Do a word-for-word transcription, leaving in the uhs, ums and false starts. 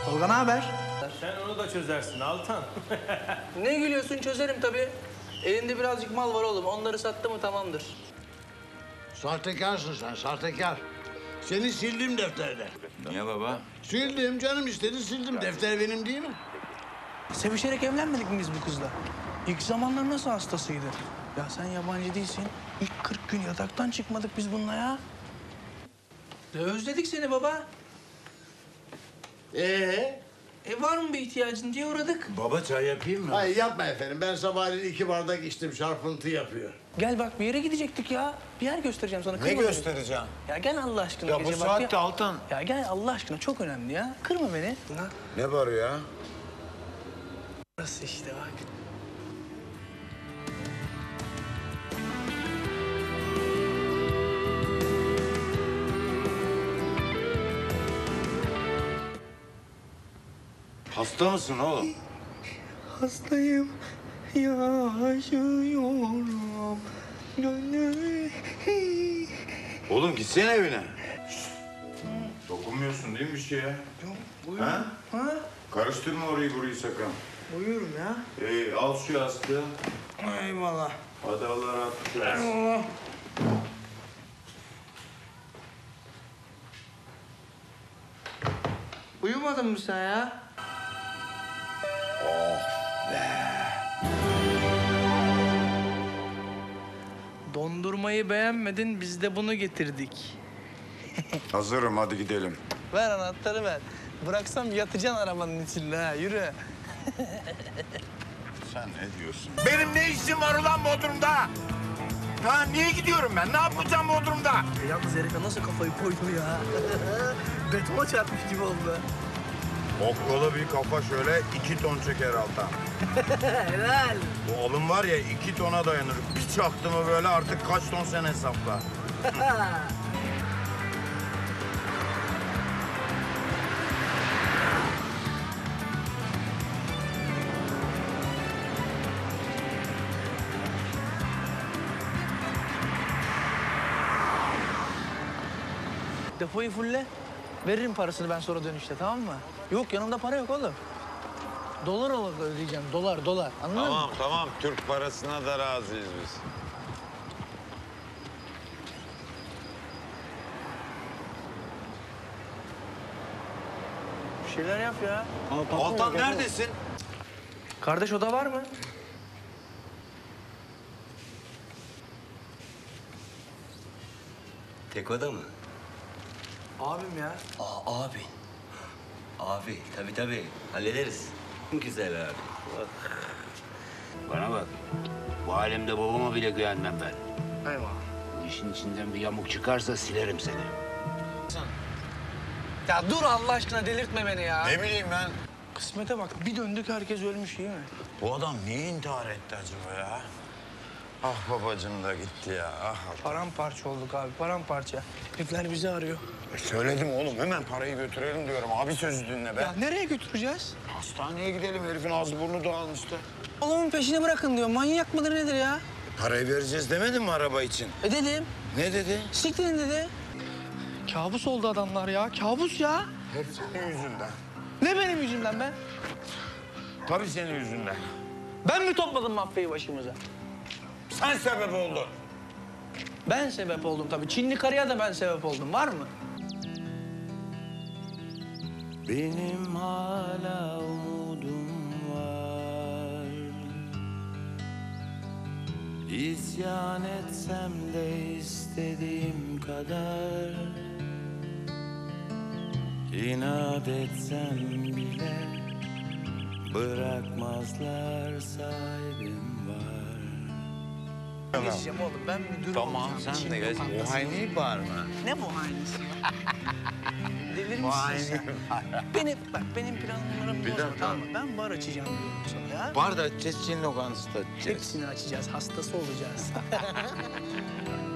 Tolga ne haber? Sen onu da çözersin Altan. Ne gülüyorsun, çözerim tabii. Elinde birazcık mal var oğlum. Onları sattı mı tamamdır. Sahtekarsın sen, sahtekar. Seni sildim defterden. Niye baba? Sildim, canım istedi sildim. Defter benim değil mi? Sevişerek evlenmedik mi biz bu kızla? İlk zamanlar nasıl hastasıydı? Ya sen yabancı değilsin. İlk kırk gün yataktan çıkmadık biz bununla ya. Ya özledik seni baba. Ee? E var mı bir ihtiyacın diye uğradık. Baba çay yapayım mı? Hayır yapma efendim. Ben sabahleyin iki bardak içtim. Çarpıntı yapıyor. Gel bak bir yere gidecektik ya. Bir yer göstereceğim sana. Ne Kırma beni. göstereceğim? Ya gel Allah aşkına. Ya bu gece bak saatte ya. Altan. Ya gel Allah aşkına çok önemli ya. Kırma beni. Ha? Ne var ya? Burası işte bak. Hasta mısın oğlum? Hastayım, yaşıyorum. Gönlüm. Oğlum gitsene evine. Dokunmuyorsun değil mi bir şeye? Yok, buyurun. Ha? Ha? Karıştırma orayı burayı sakın. Buyurun ya. Ee, al şu yastığı. Eyvallah. Hadi Allah rahatlık versin. Allah. Uyumadın mı sen ya? Dondurmayı beğenmedin, biz de bunu getirdik. Hazırım, hadi gidelim. Ver anahtarı ver. Bıraksam yatacaksın arabanın içinde ha, yürü. Sen ne diyorsun? Benim ne işim var ulan Bodrum'da? Ha niye gidiyorum ben? Ne yapacağım Bodrum'da? E yalnız Erika nasıl kafayı koydu ya? Betona çarpmış gibi oldu. Okkalı bir kafa şöyle iki ton çeker Altan. Helal. Bu alım var ya iki tona dayanır. Bir çaktı mı böyle artık kaç ton sen hesapla. Depoyu fulle. Veririm parasını ben sonra dönüşte, tamam mı? Yok, yanımda para yok oğlum. Dolar olarak ödeyeceğim, dolar, dolar. Anladın mı? Tamam tamam, Türk parasına da razıyız biz. Bir şeyler yap ya. Altan neredesin? Kardeş oda var mı? Tek oda mı? Abim ya. Aa, abi. Abi, tabii tabii. Hallederiz. Güzel abi. Bana bak. Bu alemde babama bile güvenmem ben. Eyvallah. Bu işin içinden bir yamuk çıkarsa silerim seni. Ya dur Allah aşkına, delirtme beni ya. Ne bileyim ben. Kısmete bak, bir döndük herkes ölmüş değil mi? Bu adam niye intihar etti acaba ya? Ah babacığım da gitti ya. Ah. Paramparça olduk abi, paramparça. Herifler bizi arıyor. E söyledim oğlum, hemen parayı götürelim diyorum. Abi sözü dinle be. Ya nereye götüreceğiz? Hastaneye gidelim, herifin ağzı burnu dağılmıştı. Oğlumun peşini bırakın diyor. Manyak mıdır nedir ya? Parayı vereceğiz demedin mi araba için? E dedim. Ne dedi? Siktirin dedi. Kabus oldu adamlar ya. Kabus ya. Hep senin yüzünden. Ne benim yüzümden be? Tabii senin yüzünden. Ben mi topladım mafyayı başımıza? Sen sebep oldun. Ben sebep oldum tabii. Çinli karıya da ben sebep oldum. Var mı? Benim hala umudum var. İsyan etsem de istediğim kadar, İnat etsem bile bırakmazlar, sahibim var. Geçeceğim oğlum. Ben müdür Tamam olacağım. sen Çin de geç. lokantası. Muayene var mı? Ne muayenesi ya? Delir misin Muayene sen? Benim, bak benim planlarım Bir bozma, dakika. tamam mı? Ben bar açacağım diyorum sana ya. Var da açacağız, Çin lokantası da açacağız. Hepsini açacağız. Hastası olacağız.